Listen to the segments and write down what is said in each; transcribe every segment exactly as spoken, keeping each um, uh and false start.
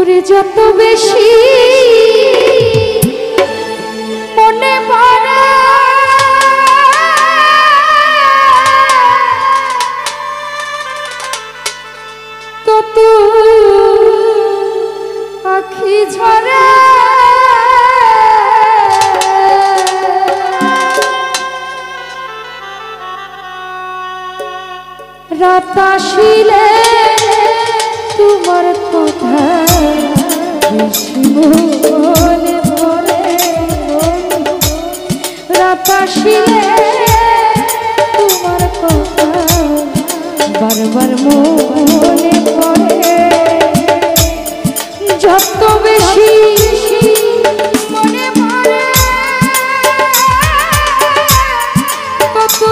যত বেশি মনে পড়ে তত আখি ঝরে রাত আসিলে তোমার কথা বেশি মনে পড়ে রাত আসিলে তোমার কথা বারবার মনে পড়ে যত বেশি মনে পড়ে তত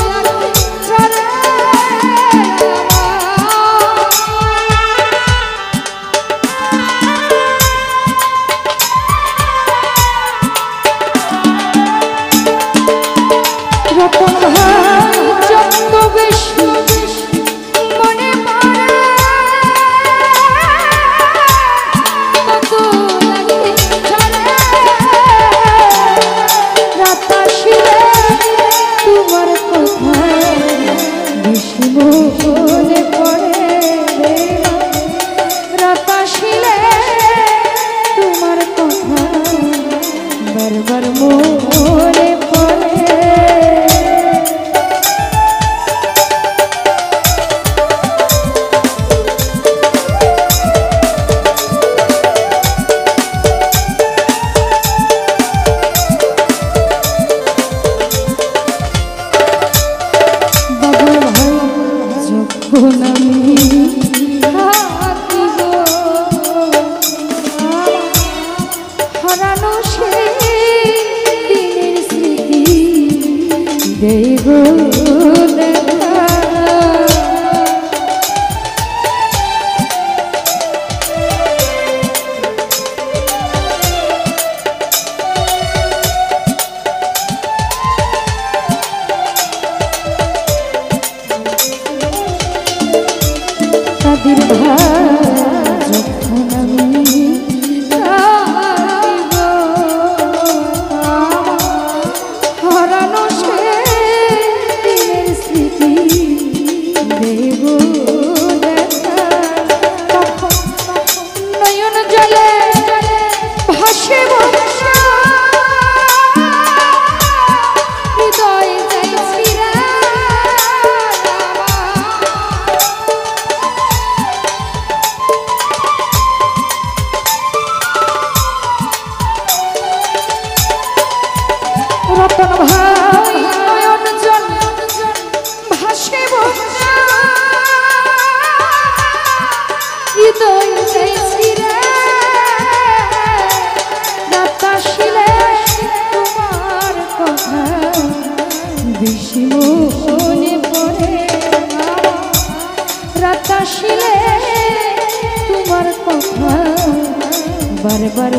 বারবার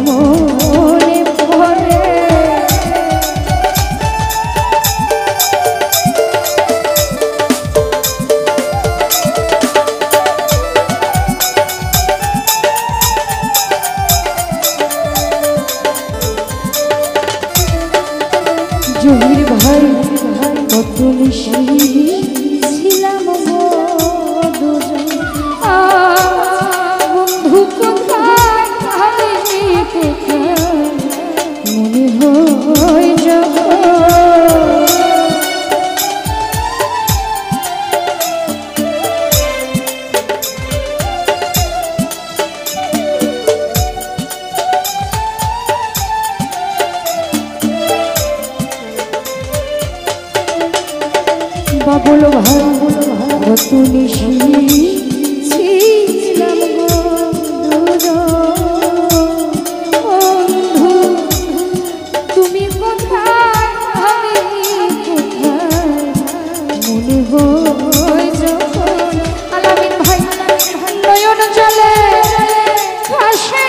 মনে পড়ে জহির ভাই কত নিশি ছিলাম দুজন বন্ধু কোথায় মনে হয় বাবুল ভাই কত নিশি ছিলাম বন্ধু তুমি কোথায় আমি কোথায় মনে হয় যখন আলামিন ভাই নয়ন জলে ভাসে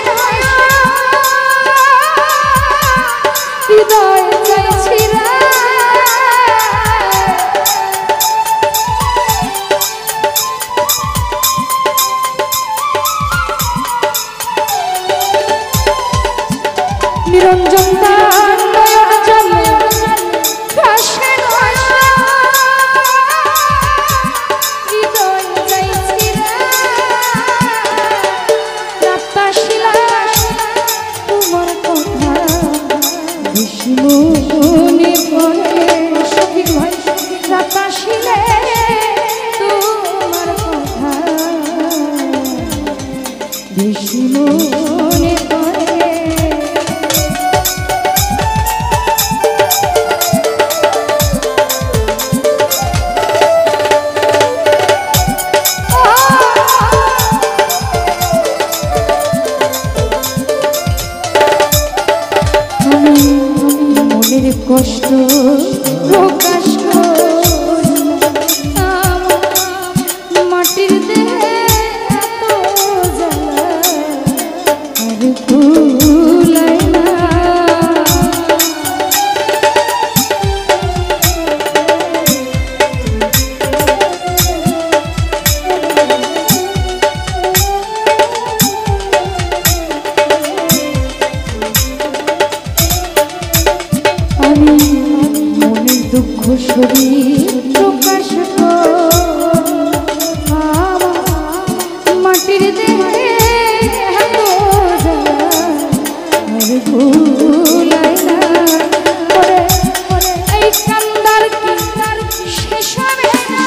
হৃদয় চাইছি বেশি মনে পড়ে। মনের কষ্ট প্রকাশ করি না, মাটির দেহে এত জ্বালা আর কুলায় না। আমি মনের দুঃখ শরীর প্রকাশ মাটির দেহে এত জ্বালা আর ভুলাই না। এই কান্দার কি শেষ হবে না,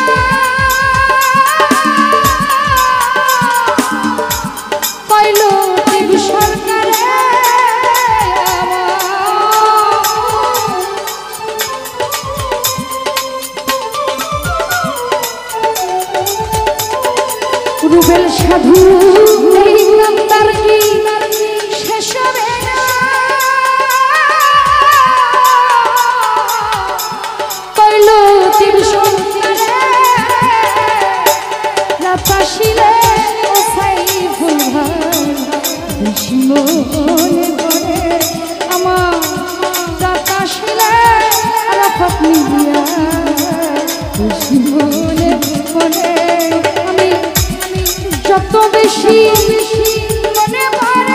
পাইল দেব সরকারে রুবেল সাধু। এই কান্দার কি শেষ হবে না, কইল দেব সরকারে রাত আসিলে ও সাইফুল ভাই বেশি মনে পড়ে আমার। রাত আসিলে রাফাত মিলিয়া বেশি মনে পড়ে। আমি যত বেশি মনে পড়ে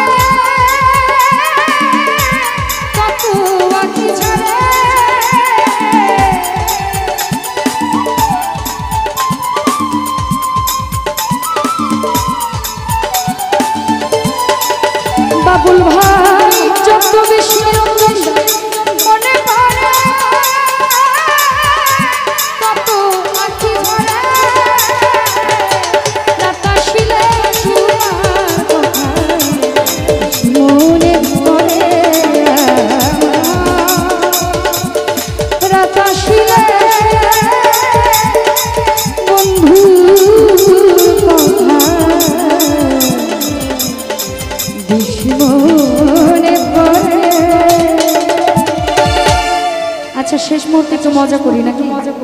তত আঁখি ঝরে। বাবুল ভাই যত বেশি মনে পড়ে তত আঁখি ঝরে। রাত আসিলে তোমার কথা মনে পড়ে, রাত আসিলে বন্ধু কথা বেশি মনে পড়ে। আচ্ছা শেষ মুহূর্তে একটু মজা করি নাকি?